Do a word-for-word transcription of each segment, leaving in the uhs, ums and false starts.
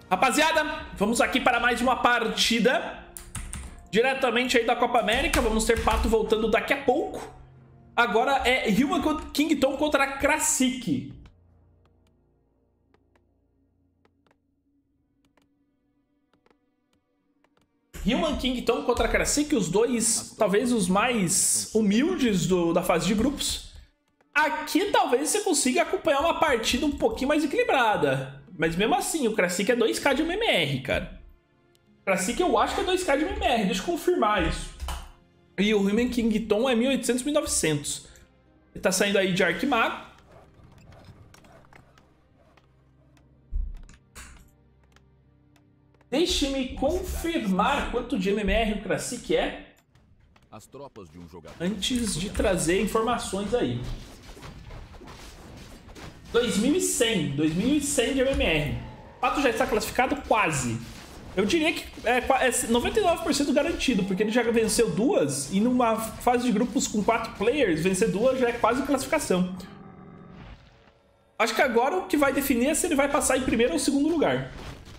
Rapaziada, vamos aqui para mais uma partida diretamente aí da Copa América. Vamos ter Pato voltando daqui a pouco. Agora é Human Kingdom contra Krasik. Human Kingdom contra Krasik, os dois, talvez os mais humildes do, da fase de grupos. Aqui talvez você consiga acompanhar uma partida um pouquinho mais equilibrada. Mas mesmo assim, o Krasik é dois K de M M R, cara. O Krasik eu acho que é dois K de M M R, deixa eu confirmar isso. E o Human Kingdom é mil e oitocentos, mil e novecentos. Ele tá saindo aí de Arquimago. Deixe-me confirmar quanto de M M R o Krasik é. As tropas de um jogador. Antes de trazer informações aí. dois mil e cem. dois mil e cem de M M R. O Pato já está classificado quase. Eu diria que é, é noventa e nove por cento garantido, porque ele já venceu duas e numa fase de grupos com quatro players, vencer duas já é quase classificação. Acho que agora o que vai definir é se ele vai passar em primeiro ou segundo lugar.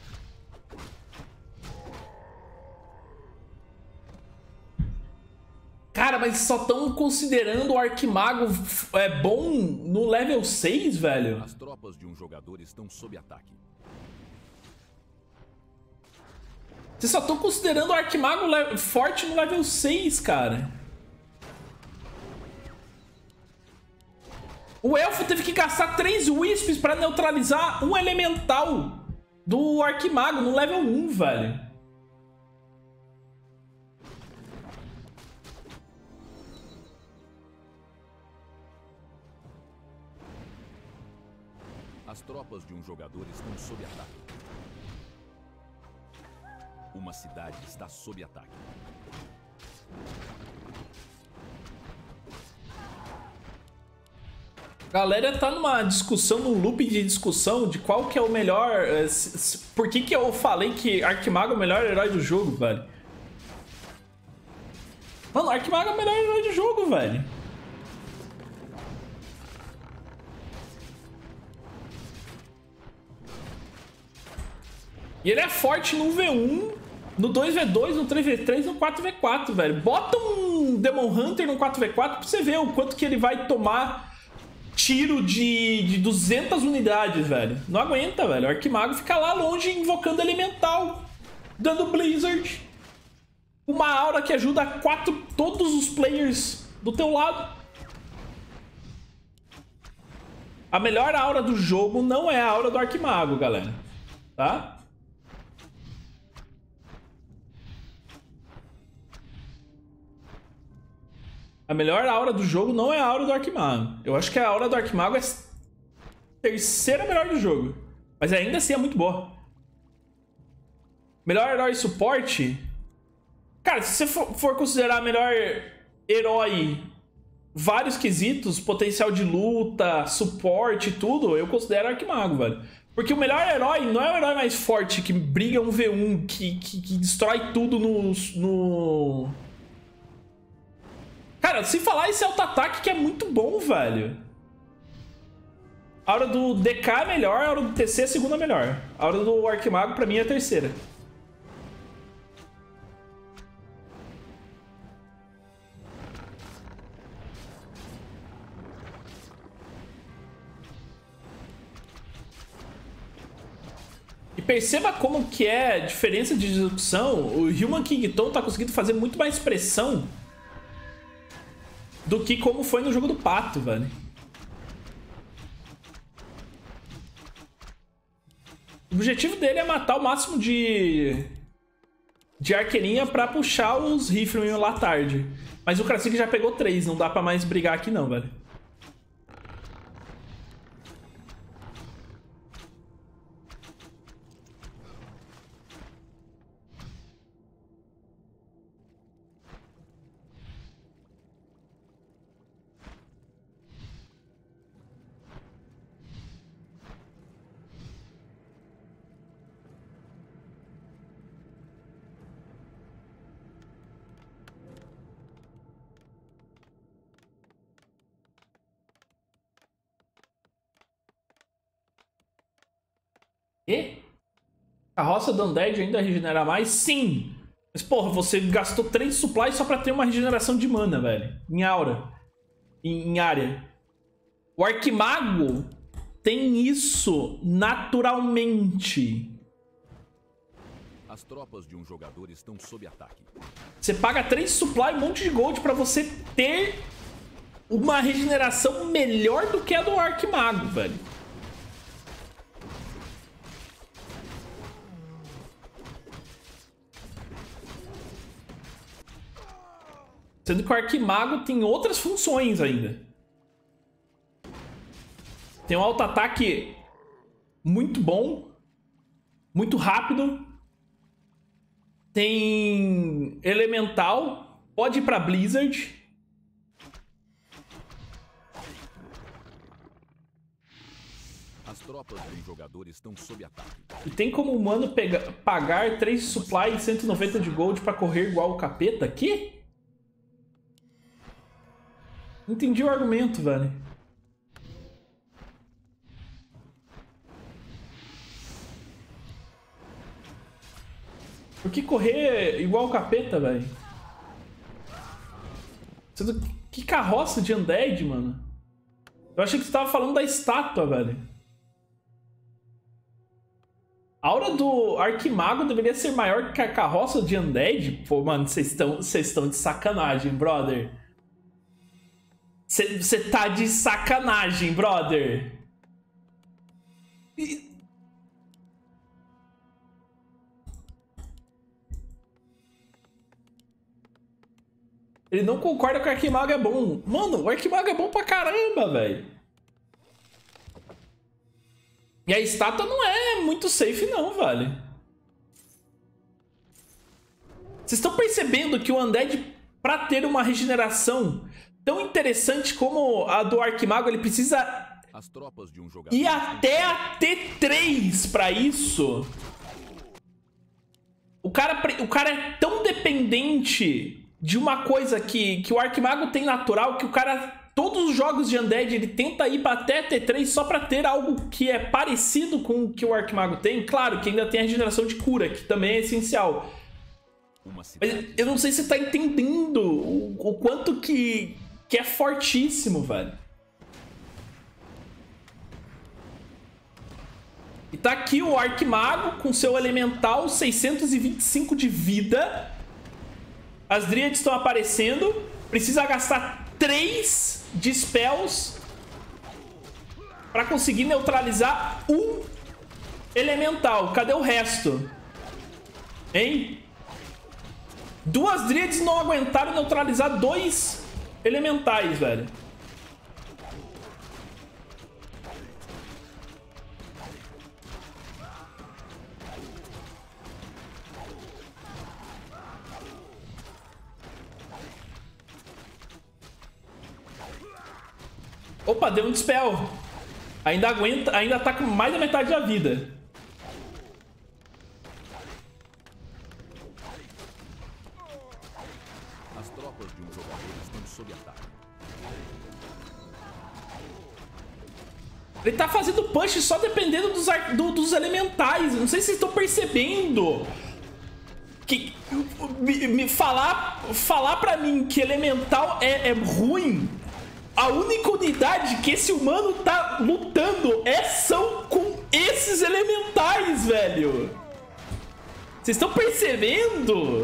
Cara, mas só estão considerando o Arquimago é bom no level seis, velho? As tropas de um jogador estão sob ataque. Vocês só estão considerando o Arquimago forte no level seis, cara. O Elfo teve que gastar três Wisps pra neutralizar um elemental do Arquimago no level um, velho. As tropas de um jogador estão sob ataque. Uma cidade está sob ataque. Galera tá numa discussão, num loop de discussão de qual que é o melhor... Por que que eu falei que Arquimago é o melhor herói do jogo, velho? Mano, Arquimago é o melhor herói do jogo, velho. E ele é forte no V um, no dois V dois, no três V três, no quatro V quatro, velho. Bota um Demon Hunter no quatro V quatro pra você ver o quanto que ele vai tomar tiro de, de duzentas unidades, velho. Não aguenta, velho. O Arquimago fica lá longe invocando Elemental, dando Blizzard. Uma aura que ajuda quatro, todos os players do teu lado. A melhor aura do jogo não é a aura do Arquimago, galera. Tá? A melhor aura do jogo não é a aura do Arquimago. Eu acho que a aura do Arquimago é a terceira melhor do jogo. Mas ainda assim é muito boa. Melhor herói suporte? Cara, se você for, for considerar melhor herói vários quesitos, potencial de luta, suporte e tudo, eu considero Arquimago, velho. Porque o melhor herói não é o herói mais forte que briga um V um, que, que, que destrói tudo no... no... Cara, se falar esse auto-ataque que é muito bom, velho. A aura do D K é melhor, a aura do T C é a segunda melhor. A aura do Arquimago, pra mim, é a terceira. E perceba como que é a diferença de execução. O Human Kingdom tá conseguindo fazer muito mais pressão do que como foi no jogo do Pato, velho. O objetivo dele é matar o máximo de de arqueirinha pra puxar os rifles lá tarde. Mas o Krasik já pegou três, não dá pra mais brigar aqui não, velho. E? Carroça do Undead ainda regenera mais? Sim! Mas, porra, você gastou três supplies só pra ter uma regeneração de mana, velho. Em aura. Em, em área. O Arquimago tem isso naturalmente. As tropas de um jogador estão sob ataque. Você paga três supply e um monte de gold pra você ter uma regeneração melhor do que a do Arquimago, velho. Sendo que o Arquimago tem outras funções ainda. Tem um auto-ataque muito bom. Muito rápido. Tem Elemental. Pode ir pra Blizzard. As tropas de um jogador estão sob ataque. E tem como o humano pegar, pagar três supply e cento e noventa de gold pra correr igual o capeta aqui? Não entendi o argumento, velho. Por que correr igual o capeta, velho? Que carroça de Undead, mano. Eu achei que você tava falando da estátua, velho. A aura do Arquimago deveria ser maior que a carroça de Undead? Pô, mano, vocês estão vocês estão de sacanagem, brother. Você tá de sacanagem, brother. E... Ele não concorda que o Arquimago é bom. Mano, o Arquimago é bom pra caramba, velho. E a estátua não é muito safe não, velho. Vocês estão percebendo que o Undead, pra ter uma regeneração tão interessante como a do Arquimago, ele precisa As tropas de um jogador ir até a T três pra isso? O cara, o cara é tão dependente de uma coisa que, que o Arquimago tem natural, que o cara... Todos os jogos de Undead, ele tenta ir pra até T três só pra ter algo que é parecido com o que o Arquimago tem. Claro que ainda tem a regeneração de cura, que também é essencial. Mas eu não sei se você tá entendendo o, o quanto que, que é fortíssimo, velho. E tá aqui o Arquimago com seu elemental, seiscentos e vinte e cinco de vida. As Dríades estão aparecendo. Precisa gastar três de spells pra conseguir neutralizar um elemental. Cadê o resto? Hein? Duas Dríades não aguentaram neutralizar dois elementais, velho. Opa, deu um dispel. Ainda aguenta, ainda tá com mais da metade da vida. As tropas de um jogador estão sob ataque. Ele tá fazendo punch só dependendo dos, do, dos elementais. Não sei se vocês estão percebendo. Que, me, me falar, falar pra mim que elemental é, é ruim. A única unidade que esse humano tá lutando é, são com esses elementais, velho. Vocês estão percebendo?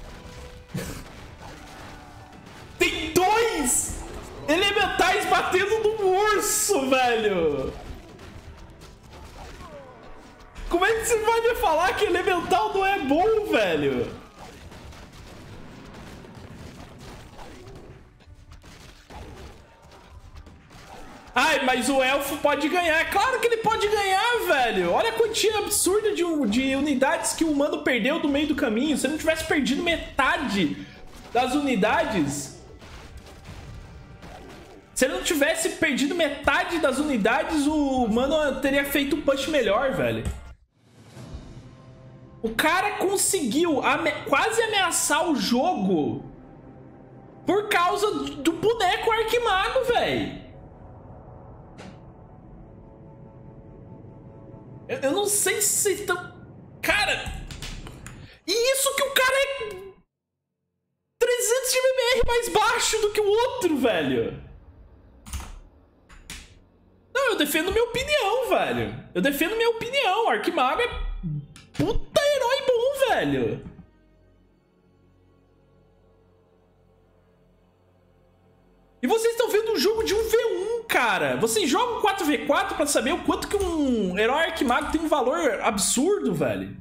Tem dois elementais batendo no urso, velho. Como é que você vai me falar que elemental não é bom, velho? Ai, mas o elfo pode ganhar. Claro que ele pode ganhar, velho. Olha a quantia absurda de, de unidades que o humano perdeu do meio do caminho. Se ele não tivesse perdido metade das unidades... Se ele não tivesse perdido metade das unidades, o humano teria feito um punch melhor, velho. O cara conseguiu ame quase ameaçar o jogo por causa do boneco Arquimago, velho. Eu não sei se vocês estão... Cara... E isso que o cara é... trezentos de M M R mais baixo do que o outro, velho. Não, eu defendo minha opinião, velho. Eu defendo minha opinião. O Arquimago é puta herói bom, velho. E vocês estão vendo um jogo de um V um, cara. Vocês jogam quatro V quatro pra saber o quanto que um herói Arquimago tem um valor absurdo, velho.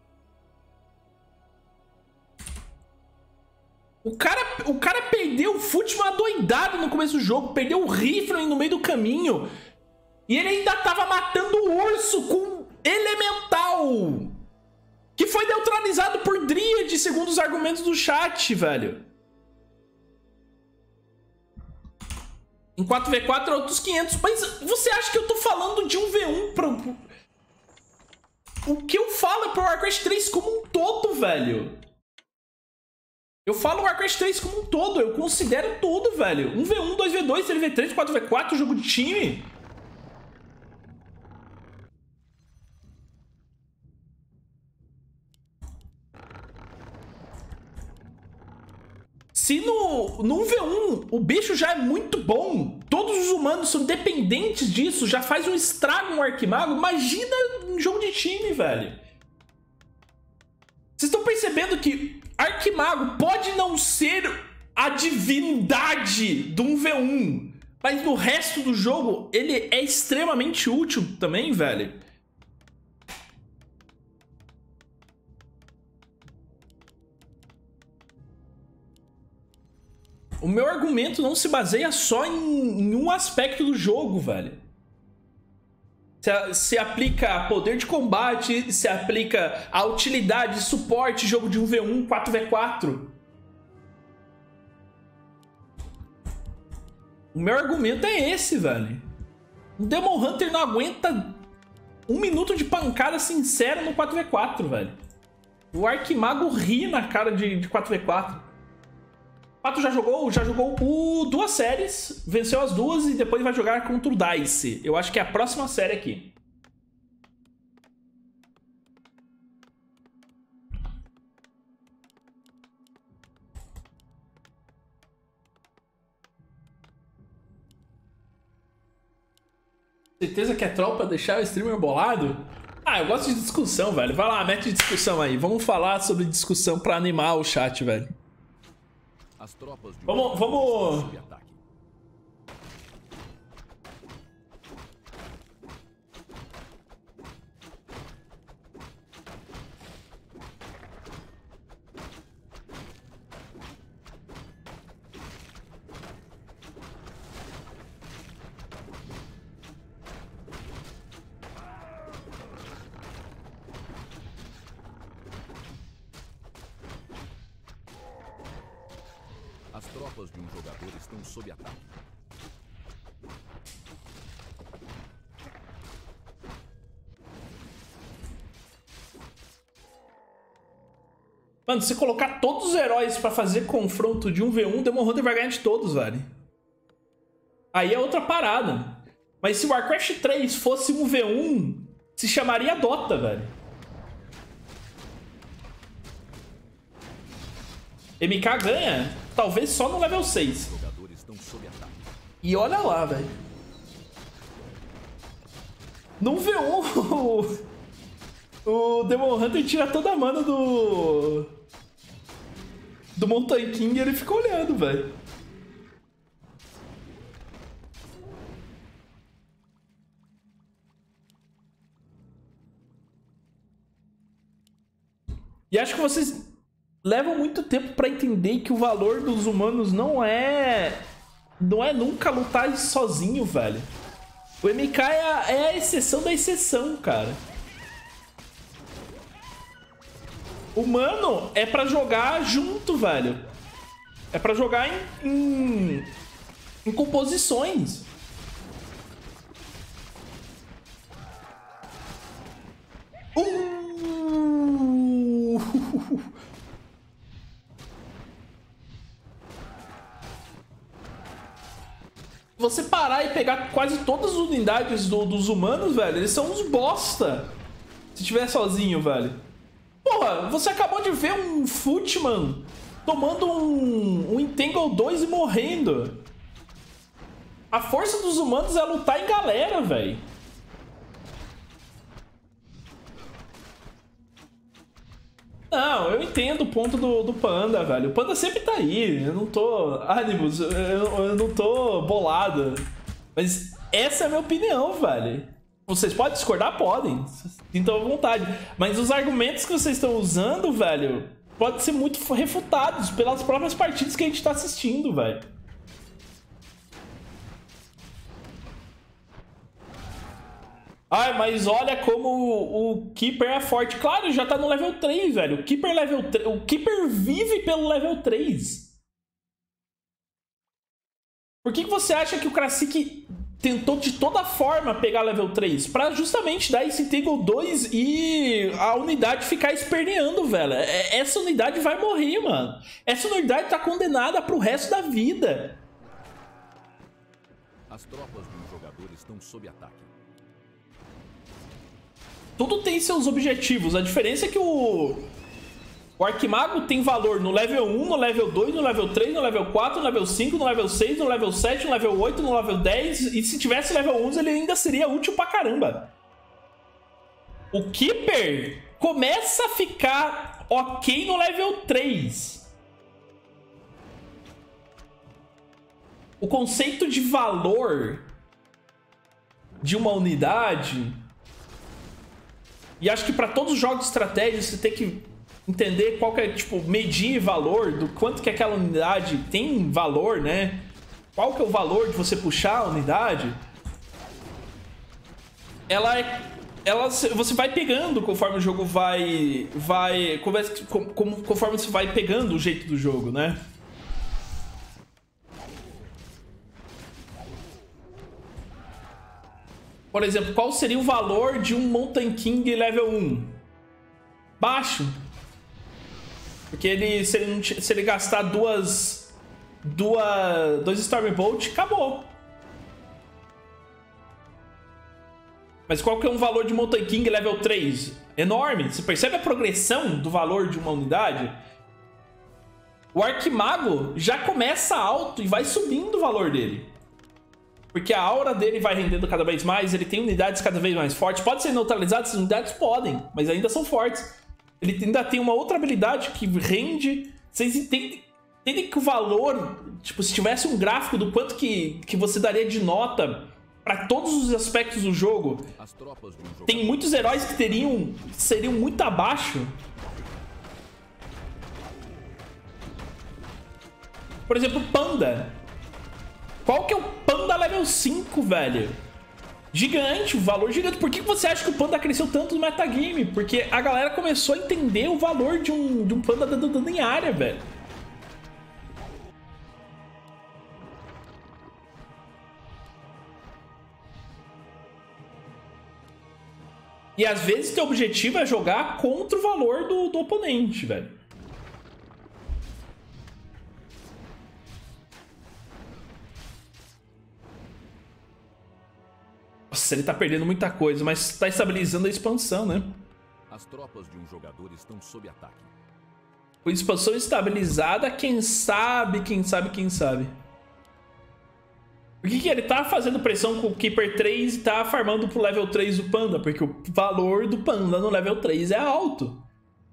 O cara, o cara perdeu o Footman adoidado no começo do jogo. Perdeu o Rifle no meio do caminho. E ele ainda tava matando o urso com Elemental. Que foi neutralizado por Dryad, segundo os argumentos do chat, velho. Em quatro V quatro é outros quinhentos. Mas você acha que eu tô falando de um V um pro... O que eu falo é pro Warcraft três como um todo, velho. Eu falo Warcraft três como um todo. Eu considero tudo, velho. um V um, dois V dois, três V três, quatro V quatro, jogo de time. Se no, no um V um o bicho já é muito bom, todos os humanos são dependentes disso, já faz um estrago no Arquimago, imagina um jogo de time, velho. Vocês estão percebendo que Arquimago pode não ser a divindade do um V um, mas no resto do jogo ele é extremamente útil também, velho. O meu argumento não se baseia só em, em um aspecto do jogo, velho. Se, se aplica poder de combate, se aplica a utilidade, suporte, jogo de um V um, quatro V quatro. O meu argumento é esse, velho. O Demon Hunter não aguenta um minuto de pancada sincera no quatro V quatro, velho. O Arquimago ri na cara de, de quatro V quatro. O Pato já jogou, já jogou o, duas séries, venceu as duas e depois vai jogar contra o Dice. Eu acho que é a próxima série aqui. Certeza que é troll pra deixar o streamer bolado? Ah, eu gosto de discussão, velho. Vai lá, mete discussão aí. Vamos falar sobre discussão pra animar o chat, velho. As tropas de Vamos, vamos... As tropas de um jogador estão sob ataque. Mano, se colocar todos os heróis pra fazer confronto de um V um, o Demon Hunter vai ganhar de todos, velho. Aí é outra parada. Mas se o Warcraft três fosse um V um, se chamaria Dota, velho. M K ganha, talvez só no level seis. E olha lá, velho. No V um, o, o Demon Hunter tira toda a mana do... do Mountain King e ele fica olhando, velho. E acho que vocês levam muito tempo pra entender que o valor dos humanos não é... não é nunca lutar sozinho, velho. O M K é a, é a exceção da exceção, cara. Humano é pra jogar junto, velho. É pra jogar em, em, em composições. Uh! Você parar e pegar quase todas as unidades do, dos humanos, velho, eles são uns bosta. Se tiver sozinho, velho. Porra, você acabou de ver um Footman tomando um, um Entangle dois e morrendo. A força dos humanos é lutar em galera, velho. Não, eu entendo o ponto do, do Panda, velho. O Panda sempre tá aí. Eu não tô... Animus, eu, eu não tô bolado. Mas essa é a minha opinião, velho. Vocês podem discordar? Podem. Sintam à vontade. Mas os argumentos que vocês estão usando, velho, podem ser muito refutados pelas próprias partidas que a gente tá assistindo, velho. Ai, mas olha como o, o Keeper é forte. Claro, já tá no level três, velho. O Keeper, level três, o Keeper vive pelo level três. Por que, que você acha que o Krasik tentou de toda forma pegar level três? Pra justamente dar esse Entangle dois e a unidade ficar esperneando, velho. Essa unidade vai morrer, mano. Essa unidade tá condenada pro resto da vida. As tropas de um jogador estão sob ataque. Tudo tem seus objetivos. A diferença é que o... O Arquimago tem valor no level um, no level dois, no level três, no level quatro, no level cinco, no level seis, no level sete, no level oito, no level dez. E se tivesse level onze, ele ainda seria útil pra caramba. O Keeper começa a ficar ok no level três. O conceito de valor de uma unidade... E acho que para todos os jogos de estratégia você tem que entender qual que é, tipo, medir valor do quanto que aquela unidade tem valor, né? Qual que é o valor de você puxar a unidade? Ela é... Ela, você vai pegando conforme o jogo vai... vai conforme você vai pegando o jeito do jogo, né? Por exemplo, qual seria o valor de um Mountain King level um? Baixo. Porque ele, se, ele, se ele gastar duas... duas dois Stormbolt, acabou. Mas qual que é um valor de Mountain King level três? Enorme. Você percebe a progressão do valor de uma unidade? O Arquimago já começa alto e vai subindo o valor dele. Porque a aura dele vai rendendo cada vez mais, ele tem unidades cada vez mais fortes. Pode ser neutralizado, essas unidades podem, mas ainda são fortes. Ele ainda tem uma outra habilidade que rende... Vocês entendem, entendem que o valor... Tipo, se tivesse um gráfico do quanto que, que você daria de nota para todos os aspectos do jogo, tem muitos heróis que teriam seriam muito abaixo. Por exemplo, Panda. Qual que é o Panda level cinco, velho? Gigante, o valor gigante. Por que você acha que o Panda cresceu tanto no metagame? Porque a galera começou a entender o valor de um, de um Panda dando dano em área, velho. E às vezes teu objetivo é jogar contra o valor do, do oponente, velho. Nossa, ele tá perdendo muita coisa, mas tá estabilizando a expansão, né? As tropas de um jogador estão sob ataque. Com expansão estabilizada, quem sabe, quem sabe, quem sabe. Por que que ele tá fazendo pressão com o Keeper três e tá farmando pro level três do Panda? Porque o valor do Panda no level três é alto.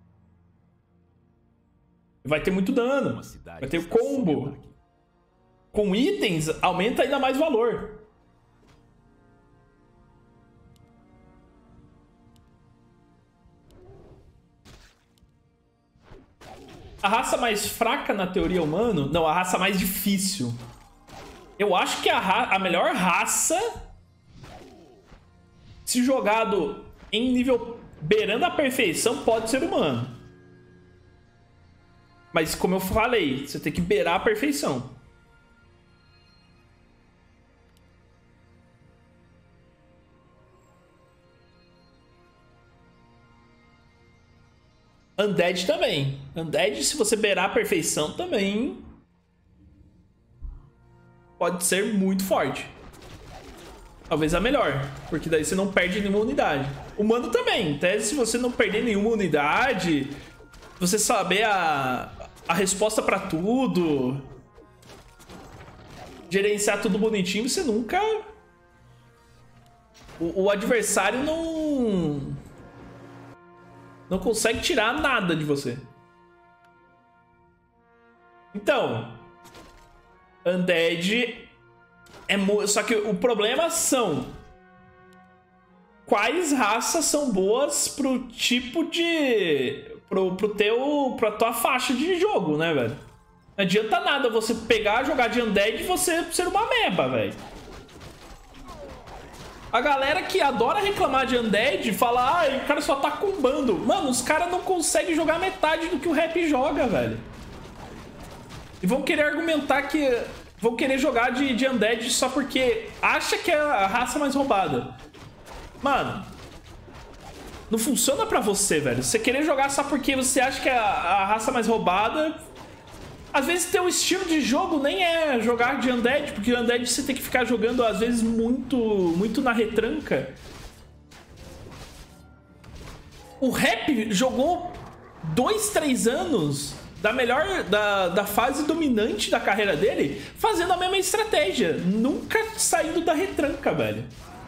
Vai ter muito dano. Vai ter combo. Com itens, aumenta ainda mais valor. A raça mais fraca na teoria humana... Não, a raça mais difícil. Eu acho que a, ra a melhor raça... Se jogado em nível beirando a perfeição, pode ser humano. Mas como eu falei, você tem que beirar a perfeição. Undead também. Undead, se você beirar a perfeição, também pode ser muito forte. Talvez a melhor, porque daí você não perde nenhuma unidade. Humano também. Em tese, se você não perder nenhuma unidade, você saber a, a resposta pra tudo, gerenciar tudo bonitinho, você nunca... O, o adversário não... Não consegue tirar nada de você. Então... Undead... É mo... Só que o problema são... Quais raças são boas pro tipo de... Pro, pro teu... Pra tua faixa de jogo, né, velho? Não adianta nada você pegar, jogar de Undead e você ser uma meba, velho. A galera que adora reclamar de Undead fala, ah, o cara só tá combando. Mano, os caras não conseguem jogar metade do que o Rap joga, velho. E vão querer argumentar que... Vão querer jogar de, de Undead só porque acha que é a raça mais roubada. Mano, não funciona pra você, velho. Você querer jogar só porque você acha que é a, a raça mais roubada. Às vezes teu estilo de jogo nem é jogar de Undead, porque Undead você tem que ficar jogando, às vezes, muito, muito na retranca. O Rap jogou dois, três anos da melhor, da, da fase dominante da carreira dele, fazendo a mesma estratégia. Nunca saindo da retranca, velho.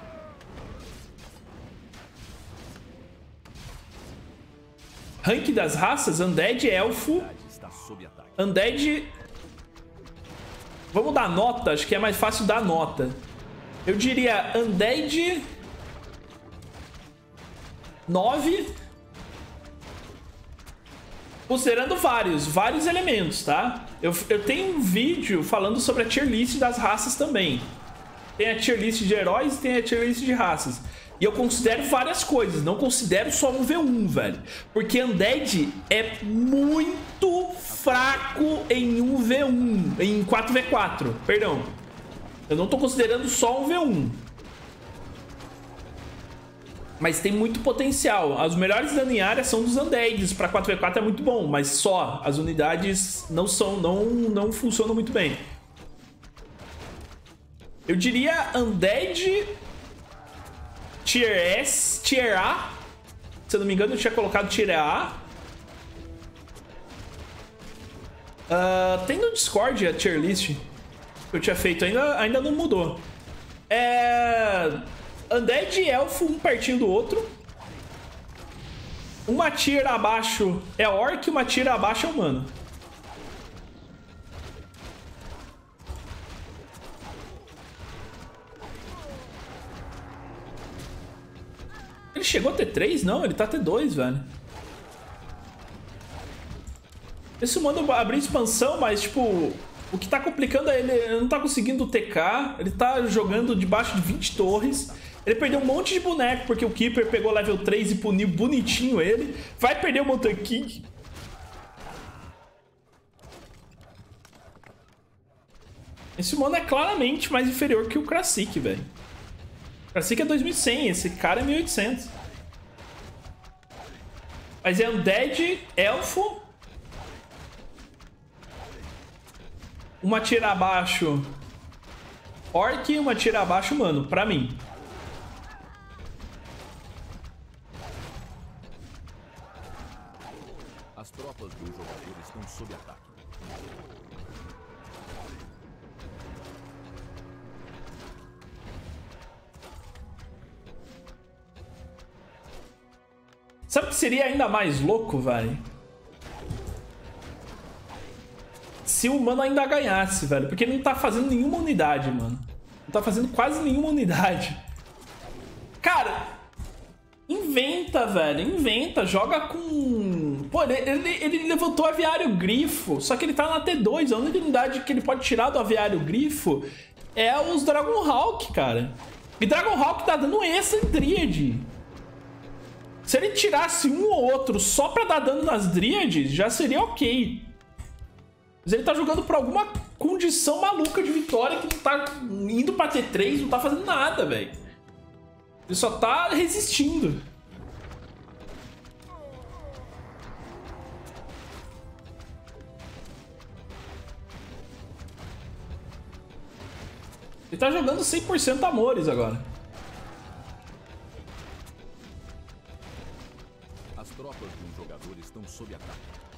Rank das raças, Undead, Elfo. Undead... Vamos dar nota, acho que é mais fácil dar nota. Eu diria Undead... nove. Considerando vários, vários elementos, tá? Eu, eu tenho um vídeo falando sobre a tier list das raças também. Tem a tier list de heróis e tem a tier list de raças. E eu considero várias coisas, não considero só um V um, velho. Porque Undead é muito fraco em um V um, em quatro V quatro, perdão. Eu não tô considerando só um V um. Mas tem muito potencial. As melhores dano em área são dos Undeads, pra quatro V quatro é muito bom, mas só. As unidades não são, não, não funcionam muito bem. Eu diria Undead... Tier S, Tier A. Se eu não me engano, eu tinha colocado Tier A. Uh, tem no Discord a tier list que eu tinha feito, ainda, ainda não mudou. É... Undead e Elfo, um pertinho do outro. Uma tier abaixo é Orc, uma tier abaixo é Humano. Ele chegou a T três? Não, ele tá T dois, velho. Esse Humano abriu expansão, mas, tipo, o que tá complicando é ele, ele não tá conseguindo T K, ele tá jogando debaixo de vinte torres. Ele perdeu um monte de boneco, porque o Keeper pegou level três e puniu bonitinho ele. Vai perder o Mountain King. Esse Humano é claramente mais inferior que o Krasik, velho. Krasik é dois mil e cem, esse cara é mil e oitocentos. Mas é Undead, Elfo. Uma tira abaixo Orc e uma tira abaixo Humano, pra mim. As tropas do jogador estão sob ataque. Sabe o que seria ainda mais louco, velho? Se o Humano ainda ganhasse, velho. Porque ele não tá fazendo nenhuma unidade, mano. Não tá fazendo quase nenhuma unidade. Cara, inventa, velho. Inventa. Joga com... Pô, ele, ele, ele levantou o Aviário Grifo. Só que ele tá na T dois. A única unidade que ele pode tirar do Aviário Grifo é os Dragon Hawk, cara. E Dragon Hawk tá dando essa em Dryad. Se ele tirasse um ou outro só pra dar dano nas Dryades, já seria ok. Mas ele tá jogando por alguma condição maluca de vitória que não tá indo pra T três, não tá fazendo nada, velho. Ele só tá resistindo. Ele tá jogando cem por cento Amores agora. As tropas de um jogador estão sob ataque.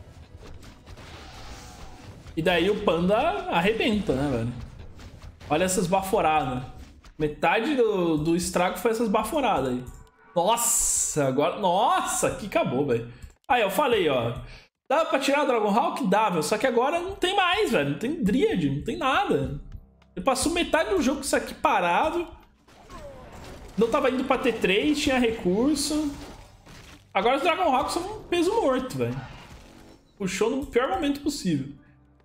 E daí o Panda arrebenta, né, velho? Olha essas baforadas. Metade do, do estrago foi essas baforadas aí. Nossa, agora... Nossa, que acabou, velho. Aí, eu falei, ó. Dá pra tirar o Dragonhawk? Dava. Só que agora não tem mais, velho. Não tem Dryad, não tem nada. Ele passou metade do jogo com isso aqui parado. Não tava indo pra T três, tinha recurso. Agora os Dragonhawks são um peso morto, velho. Puxou no pior momento possível.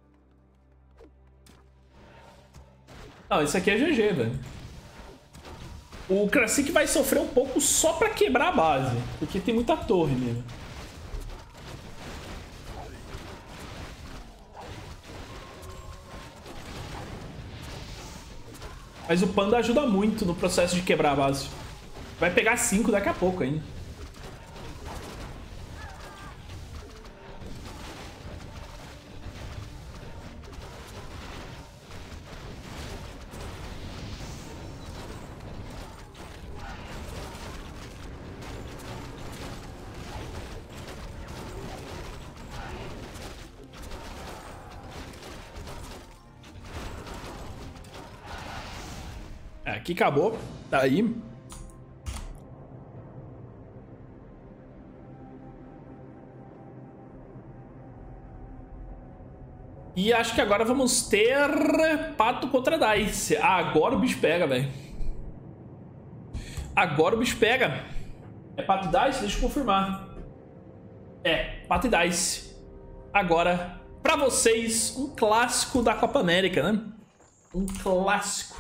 Não, isso aqui é G G, velho. O Krasik vai sofrer um pouco só pra quebrar a base. Porque tem muita torre mesmo. Mas o Panda ajuda muito no processo de quebrar a base. Vai pegar cinco daqui a pouco ainda. Aqui acabou. Tá aí. E acho que agora vamos ter Pato contra Dice. Ah, agora o bicho pega, velho. Agora o bicho pega. É Pato e Dice? Deixa eu confirmar. É, Pato e Dice. Agora, pra vocês, um clássico da Copa América, né? Um clássico.